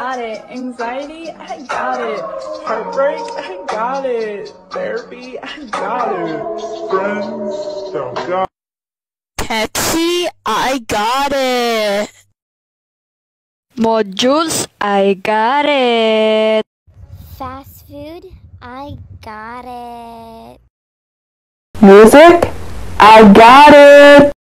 got it. Anxiety, I got it. Heartbreak, I got it. Therapy, I got it. Friends, don't got it. Pepsi, I got it. Modules, I got it. Fast food, I got it. Music, I got it.